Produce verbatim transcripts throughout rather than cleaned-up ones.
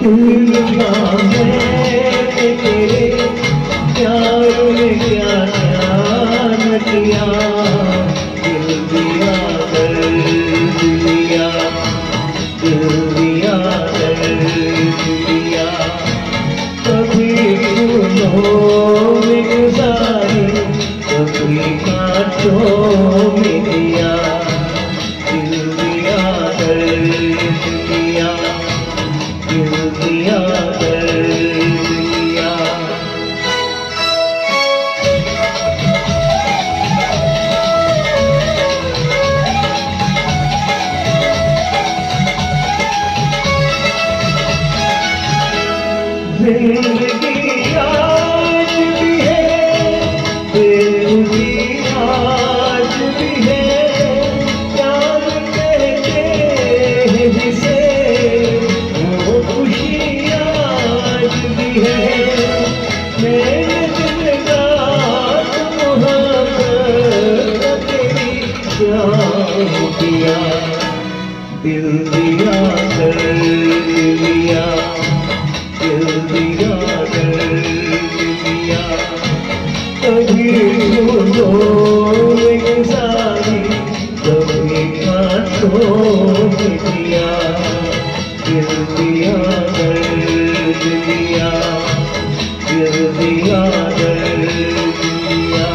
दिलरुबा मैंने तेरे प्यार में क्या क्या न किया, दिल दिया दर्द दिया, दिल दिया दर्द दिया। कभी फूलों में गुजारी, कभी कांटों में दिया, दिल दिया दर्द दिया, दिल दिया दर्द दिया। जिंदगी आज भी है, बेखुदी आज भी है, प्यार कहते हैं जिसे, वो खुशी आज भी है। मैंने दिल का मोहब्बत तेरी जान दिया, दिल दिया दर्द दिया, दिल दिया दर्द दिया। कभी फूलों में गुजारी, कभी कांटों में दिया, दिल दिया दर्द दिया, दिल दिया दर्द दिया।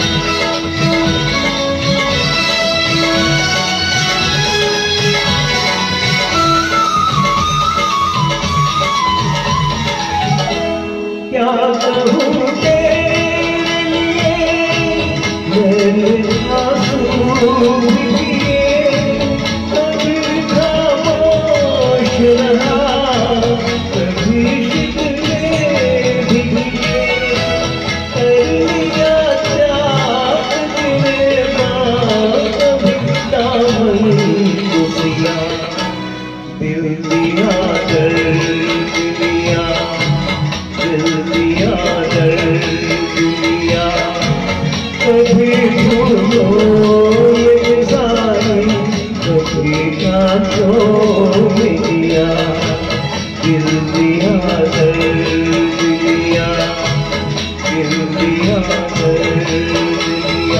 क्या कहूँ तेरे लिए, मैंने आंसू भी पिए, कभी खामोश रहा, कभी शिकवे भी किए। कर लिया चाक तेरे बाग, कभी दामन को सिया, दिल दिया दर्द दिया, दिल दिया दर्द दिया। कभी फूलों में गुजारी, कभी कांटों में दिया, दिल दिया दर्द दिया, दिल दिया दर्द दिया।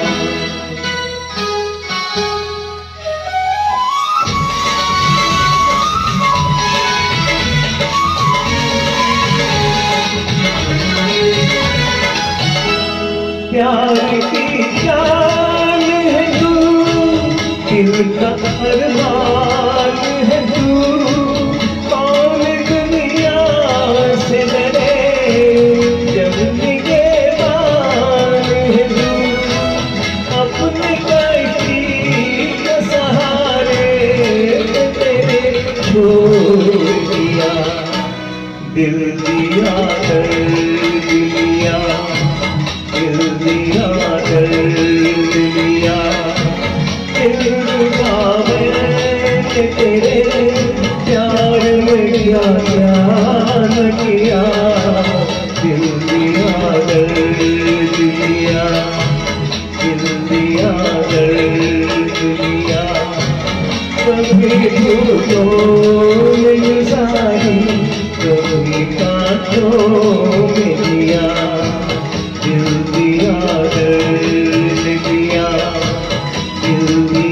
प्यार की जान है तू, दिल का अरमान है तू, कौन दुनिया से डरे जब निगहबान है तू। अपने कष्टी के सहारे तेरे छोड़ दिया, दिल दिया दर्द दिया, दिल दिया दर्द दिया। दिलरुबा मैंने तेरे प्यार में क्या क्या न किया, दिल दिया दर्द दिया, दिल दिया दर्द दिया। कभी फूलों में गुजारी, कभी कांटों में दिया, दिल दिया दर्द दिया, दिल दिया।